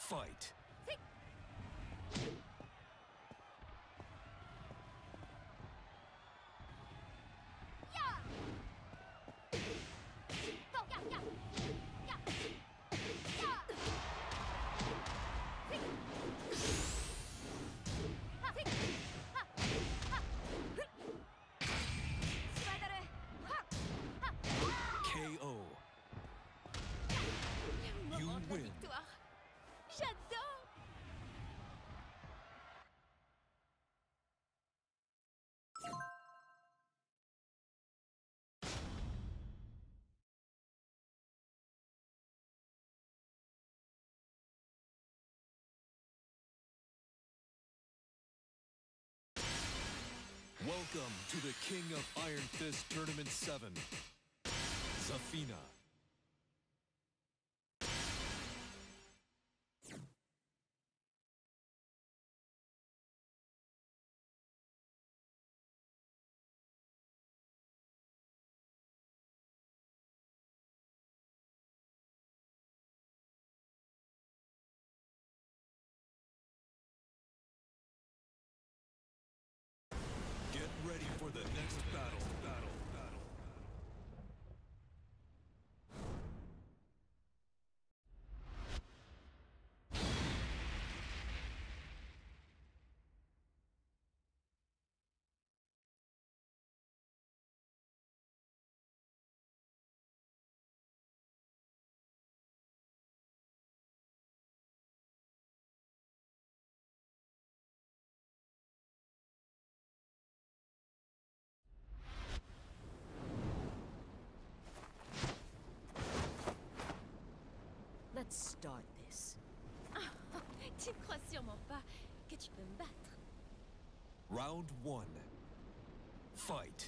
Fight. KO. You win. J'adore. Welcome to the King of Iron Fist Tournament 7, Zafina. Get ready for the next battle. Let's start this. Tu ne crois sûrement pas que tu peux me battre. Round 1. Fight.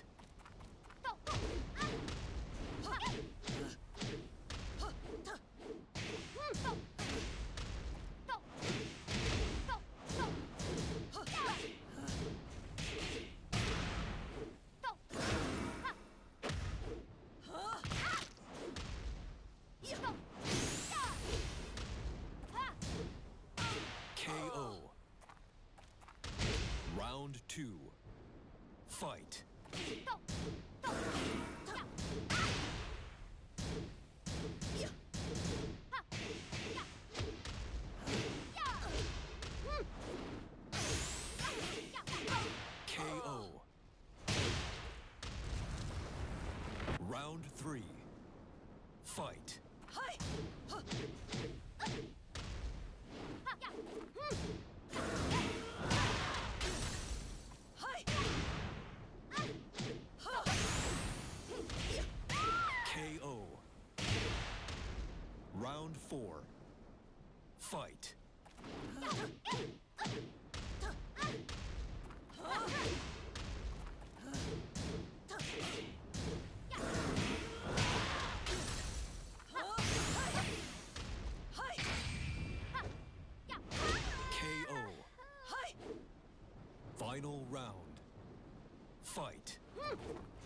KO. Round 2. Fight. KO. Round 3. Fight. KO. Round 4. Fight. KO. Final round. Fight.